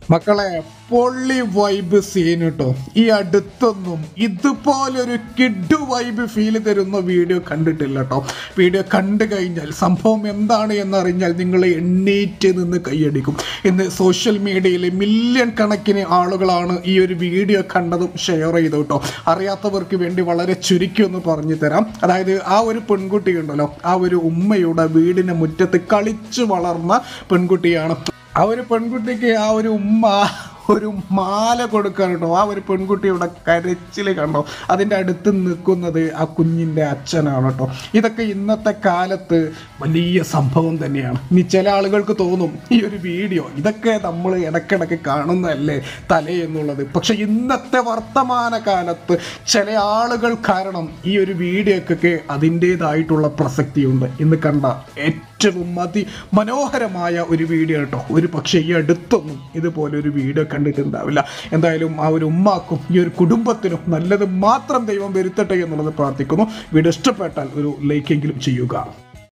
മക്കളെ, പൊള്ളി vibe scene കേട്ടോ. ഈ അടുത്തൊന്നും ഇതുപോലൊരു കിഡ് വൈബ് ഫീൽ തരുന്ന വീഡിയോ കണ്ടിട്ടില്ല കേട്ടോ. വീഡിയോ കണ്ടു കഴിഞ്ഞാൽ സംഭവം എന്താണ് എന്നറിഞ്ഞാൽ നിങ്ങൾ എണ്ണീറ്റ് നിന്ന് കൈയടിക്കും. ഇന്ന് സോഷ്യൽ മീഡിയയിൽ മില്യൺ കണക്കിന് ആളുകളാണ് ഈ ഒരു വീഡിയോ കണ്ടതും ഷെയർ ചെയ്തു കേട്ടോ. അറിയാത്തവർക്ക് വേണ്ടി വളരെ ചുരുക്കി ഒന്ന് പറഞ്ഞു തരാം. അതായത് ആ ഒരു പെൺകുട്ടി ഉണ്ടല്ലോ, ആ ഒരു ഉമ്മയുടെ വീടിന് മുറ്റത്ത് കളിച്ചു വളർന്ന പെൺകുട്ടിയാണ്. ആ ഒരു പെൺകുട്ടിക്ക് ആ ഒരു ഉമ്മ ഒരു മാല കൊടുക്കാൻ കേട്ടോ. ആ ഒരു പെൺകുട്ടിയുടെ കരച്ചിൽ കണ്ടോ. അതിൻ്റെ അടുത്ത് നിൽക്കുന്നത് ആ കുഞ്ഞിൻ്റെ അച്ഛനാണ് കേട്ടോ. ഇതൊക്കെ ഇന്നത്തെ കാലത്ത് വലിയ സംഭവം തന്നെയാണ്. ഇനി ചില ആളുകൾക്ക് തോന്നും ഈ ഒരു വീഡിയോ ഇതൊക്കെ നമ്മൾ ഇടയ്ക്കിടയ്ക്ക് കാണുന്നതല്ലേ തലേ എന്നുള്ളത്. പക്ഷെ ഇന്നത്തെ വർത്തമാന കാലത്ത് ചില ആളുകൾ കാരണം ഈ ഒരു വീഡിയോക്കൊക്കെ അതിൻ്റേതായിട്ടുള്ള പ്രസക്തിയുണ്ട്. ഇന്ന് കണ്ട ഏറ്റവും മനോഹരമായ ഒരു വീഡിയോ കേട്ടോ. ഒരു പക്ഷേ ഈ അടുത്തൊന്നും ഇതുപോലെ ഒരു വീഡിയോ കണ്ടിട്ടുണ്ടാവില്ല. എന്തായാലും ആ ഒരു ഉമ്മാക്കും ഈ ഒരു കുടുംബത്തിനും നല്ലത് മാത്രം ദൈവം വരുത്തട്ടെ എന്നുള്ളത് പ്രാർത്ഥിക്കുന്നു. വീഡിയോ ഇഷ്ടപ്പെട്ടാൽ ഒരു ലൈക്കെങ്കിലും ചെയ്യുക.